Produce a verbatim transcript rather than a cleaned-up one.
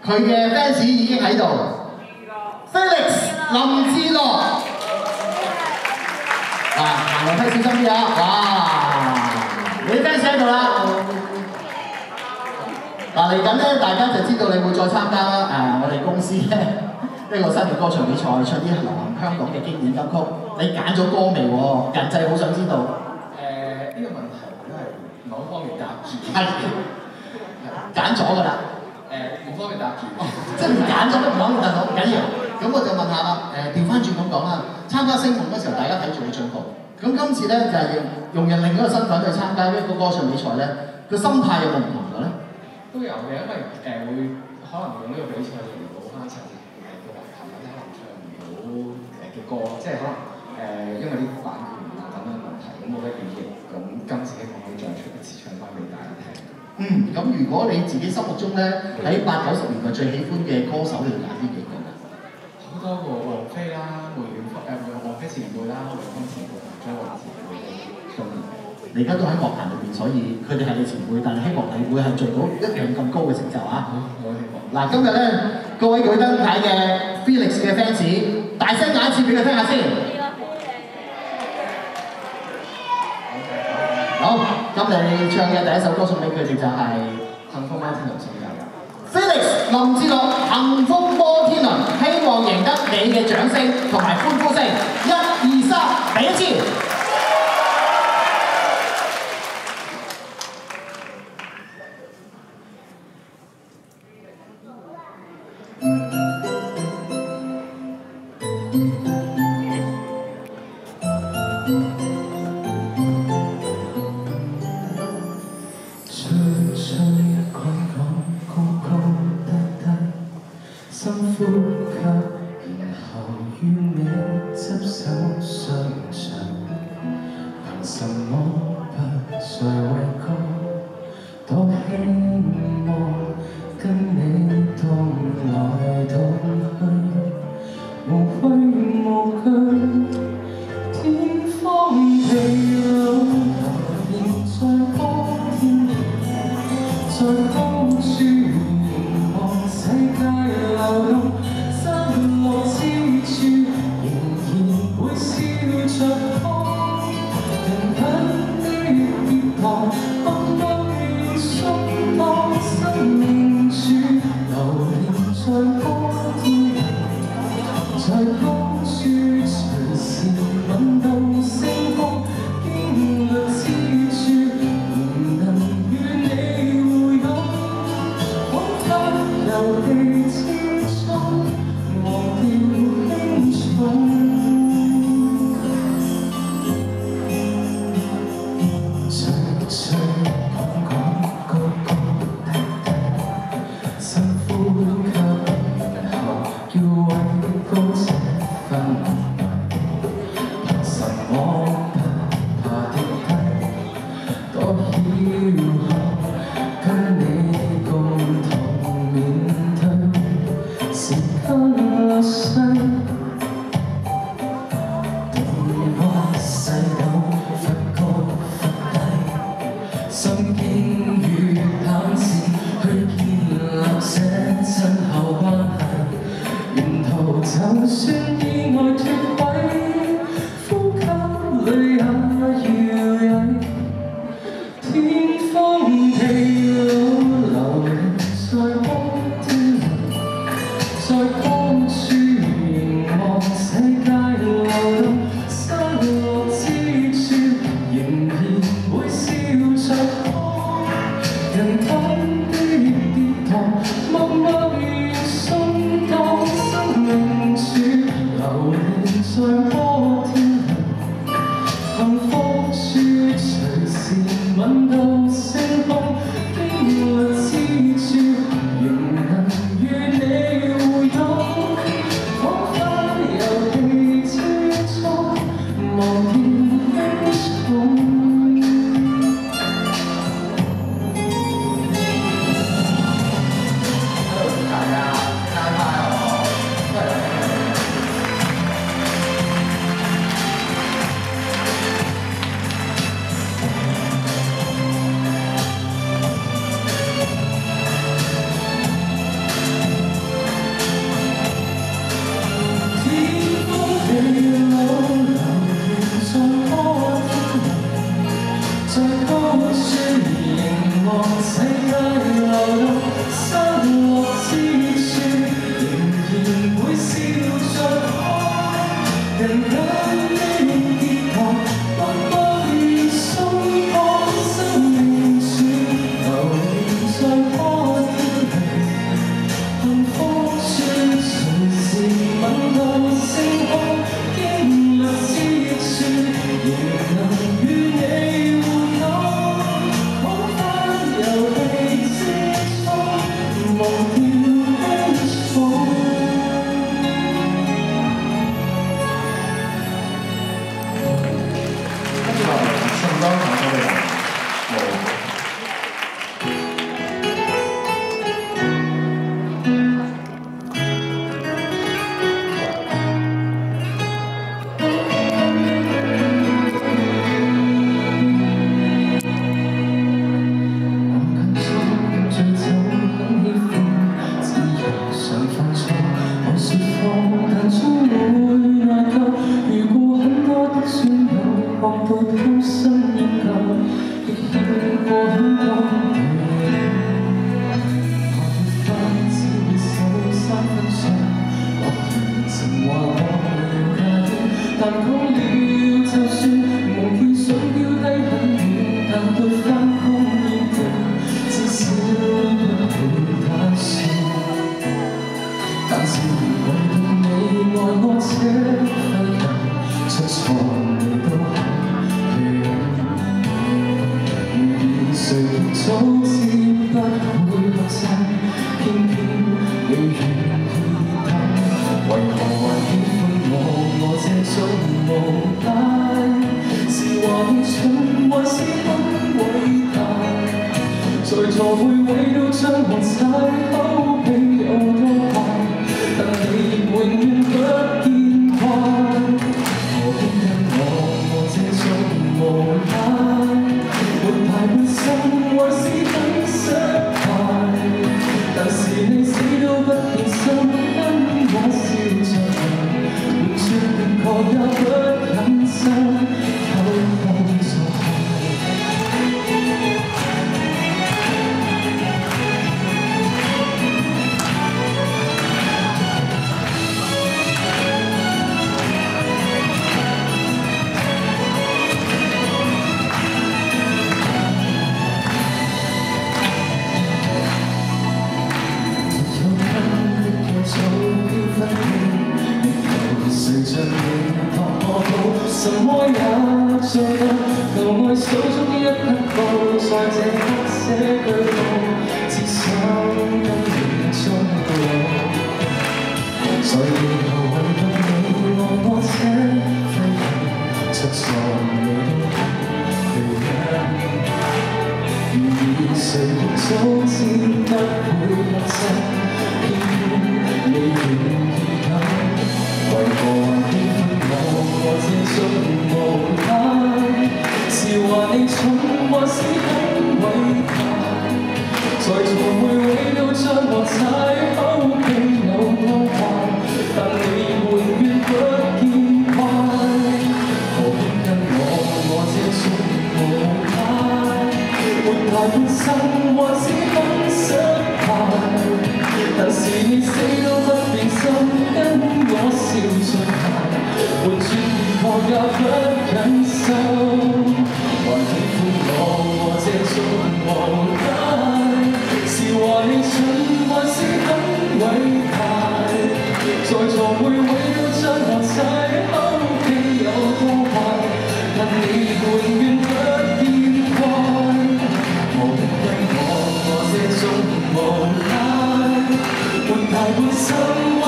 佢嘅 fans 已經喺度 ，Felix 林志樂，啊行樓梯小心啲啊！哇，你 fans 喺度啦。嗱嚟緊咧，大家就知道你會再參加誒、呃、我哋公司咧呢個新嘅歌唱比賽，唱啲流行香港嘅經典金曲。你揀咗歌未喎？人際好想知道。 誒呢、這個問題都係某方面答住。 係揀咗㗎啦。 誒某方面答住。 即係唔揀咗都唔講唔得到，唔緊要。咁我就問下啦，誒調翻轉咁講啦，參加星夢嗰時候，大家睇住你進步。咁今次咧就係、是、用人另一個身份去參加呢個歌唱比賽咧，個心態有冇唔同咗咧？ 都有嘅，因為誒、呃、會可能用呢個比賽嚟補翻層誒嘅遺憾，或者可能唱唔到誒嘅歌，即係可能誒、呃、因為啲版權啊等等問題，咁冇得變譯，咁今次希望可以再出一次唱翻俾大家聽。 嗯，咁如果你自己心目中咧喺八九十年代最喜歡嘅歌手，你會揀邊幾個啊？ 好多個王菲啦、梅艷芳誒王菲前輩啦、梅艷芳前輩同張惠妹前輩都中意。 你而家都喺樂壇裏邊，所以佢哋係你前輩，但係希望你會係做到一樣咁高嘅成就啊！ 好希望。嗱， 今日咧，各位舉燈牌嘅 Felix 嘅 fans， 大聲嗌一次俾佢聽下先。好，咁你唱嘅第一首歌送俾佢哋就係、是《 幸福摩天輪》送俾大家。 Felix 林志樂《幸福摩天輪》，希望贏得你嘅掌聲同埋歡呼聲。一、二、三，第一次。 深呼吸，然後與你執手相隨，憑什麼不再畏高？多希望跟你動來動去，無畏無懼，天荒地老，流連在光天，在高處凝望世界流動。 經歷之處，仍能與你互擁。 忘掉悲傷。 跟住落嚟，宋江唱咗俾大家。 半生